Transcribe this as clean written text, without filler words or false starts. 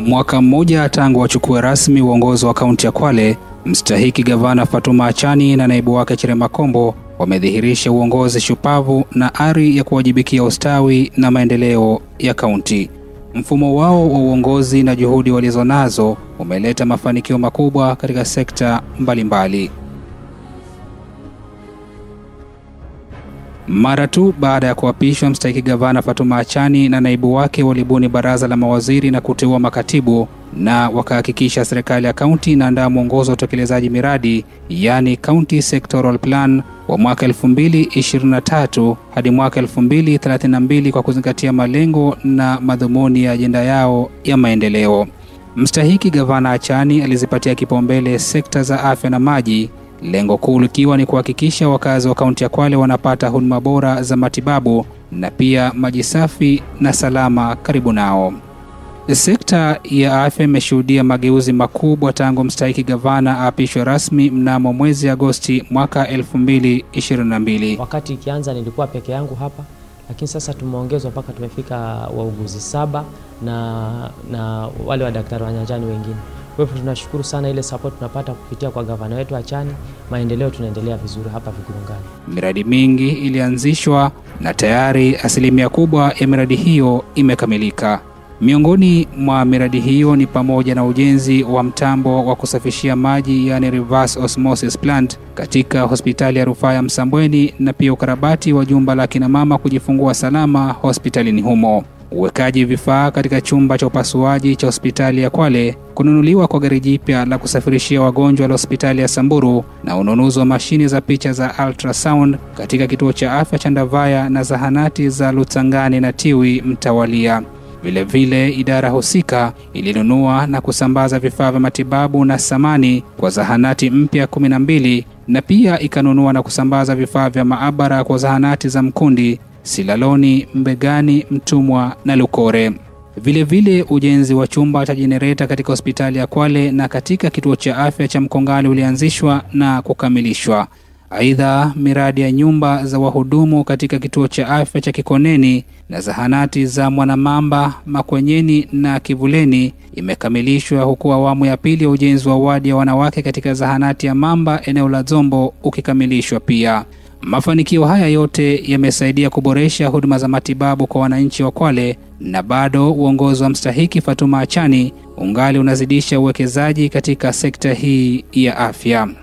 Mwaka mmoja tangu achukue rasmi uongozi wa kaunti ya Kwale, mstahiki gavana Fatuma Achani na naibu wake Chirema Kombo wamedhihirisha uongozi shupavu na ari ya kuwajibikia ustawi na maendeleo ya kaunti. Mfumo wao wa uongozi na juhudi walizonazo umeleta mafanikio makubwa katika sekta mbalimbali. Mara tu baada ya kuapishwa, mstahiki gavana Fatuma Achani na naibu wake walibuni baraza la mawaziri na kuteua makatibu, na wakahakikisha serikali ya kaunti inaandaa mwongozo wa utekelezaji miradi, yani County Sectoral Plan wa mwaka 2023 hadi mwaka 2032 kwa kuzingatia malengo na madhumuni ya ajenda yao ya maendeleo. Mstahiki gavana Achani alizipatia kipaumbele sekta za afya na maji, lengo kuu likiwa ni kuhakikisha wakazi wa kaunti ya Kwale wanapata huduma bora za matibabu na pia maji safi na salama karibu nao. Sekta ya afya imeshuhudia mageuzi makubwa tangu mstahiki gavana aapishwe rasmi mnamo mwezi Agosti mwaka 2022. Wakati ikianza nilikuwa peke yangu hapa, lakini sasa tumeongezwa mpaka tumefika wauguzi 7 na wale wa daktari wa nyanjani wengine. Kwa hivyo tunashukuru sana ile support tunapata kupitia kwa gavana wetu Achani. Maendeleo tunaendelea vizuri hapa Vigurungani. Miradi mingi ilianzishwa na tayari asilimia kubwa ya miradi hiyo imekamilika. Miongoni mwa miradi hiyo ni pamoja na ujenzi wa mtambo wa kusafishia maji, yani reverse osmosis plant katika hospitali ya rufaa ya Msambweni, na pia ukarabati wa jumba la kina mama kujifungua salama hospitalini humo. Uwekaji vifaa katika chumba cha upasuaji cha hospitali ya Kwale, kununuliwa kwa gari jipya la kusafirishia wagonjwa la hospitali ya Samburu, na ununuzi wa mashini za picha za ultrasound katika kituo cha afya cha Ndavaya na zahanati za Lutsangani na Tiwi mtawalia. Vile vile idara husika ilinunua na kusambaza vifaa vya matibabu na samani kwa zahanati mpya 12, na pia ikanunua na kusambaza vifaa vya maabara kwa zahanati za Mkundi, Silaloni, Mbegani, Mtumwa na Lukore. Vile vile ujenzi wa chumba cha jenereta katika hospitali ya Kwale na katika kituo cha afya cha Mkongali ulianzishwa na kukamilishwa. Aidha, miradi ya nyumba za wahudumu katika kituo cha afya cha Kikoneni na zahanati za Mwanamamba, Makwenyeni na Kivuleni imekamilishwa, huku awamu ya pili ya ujenzi wa wadi ya wanawake katika zahanati ya Mamba eneo la Zombo ukikamilishwa pia. Mafanikio haya yote yamesaidia kuboresha huduma za matibabu kwa wananchi wa Kwale, na bado uongozi wa mstahiki Fatuma Achani ungali unazidisha uwekezaji katika sekta hii ya afya.